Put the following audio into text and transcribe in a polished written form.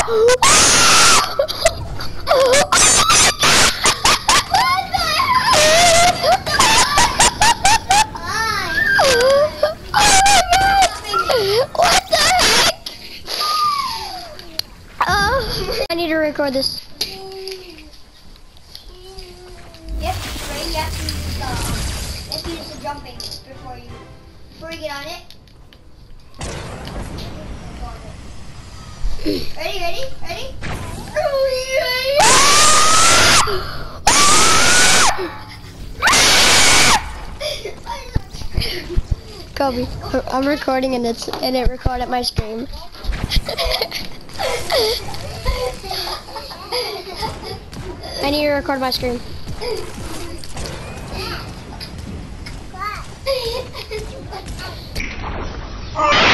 I need to record this. Yep, ready? You have to use the jumping before you get on it. Ready? Kobe, I'm recording and it recorded my stream. I need to record my screen. What?